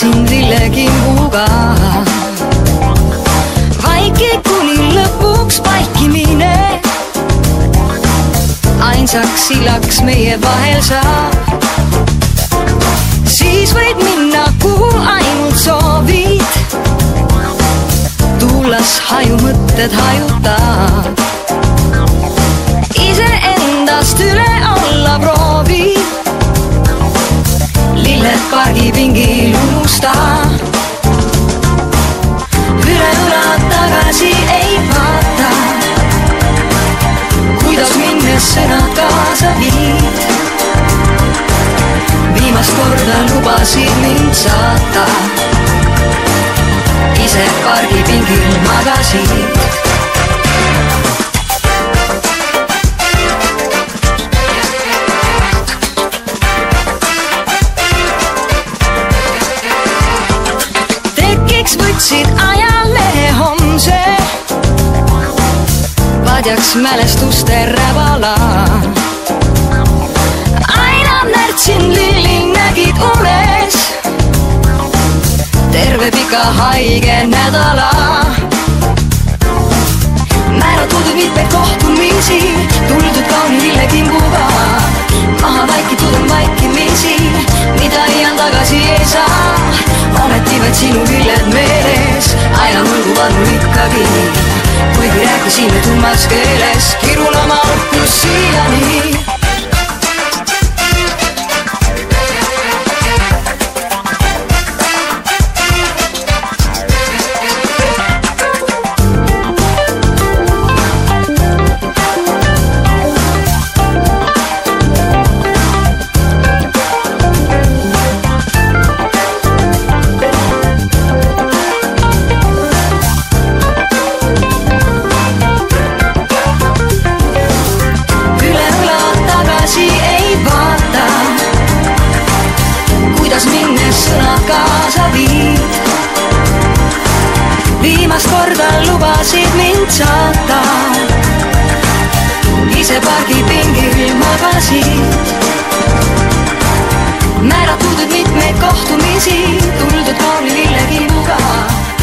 sind lillekimbuga. Vaike kuni lõpuks vaikimine, ainsaks silaks meie vahel saab. Siis võid minna, kuhu ainult soovid, tuulas haju mõtted hajutab. Ise endast üle alla proovi, lilled pargipingil unusta. Üle õla tagasi ei vaata, kuidas minnes sõnad kaasa viid. Viimast korda lubasid mind saata, ise pargipingil magasid. Tekiks võtsid ajalehe homse, padjaks mälestuste rävala. Aina närtsin lilli nägid unes, terve pika haige nädala. Määratud mitmeid kohtumisi, tuldud kauni lillekimbuga. Maha vaikitud on vaikimisi, mida iial tagasi ei saa. Ometi vaid sinu küljed meeles, aina mõlguvad mul ikkagi. Kuigi rääkisime tummas keeles, kirun oma õhkus siiani. Kaasa viid. Viimast korda lubasid mind saata, ise pargipingil magasid. Määratud mitmeid kohtumisi, tuldud kauni lillekimbuga.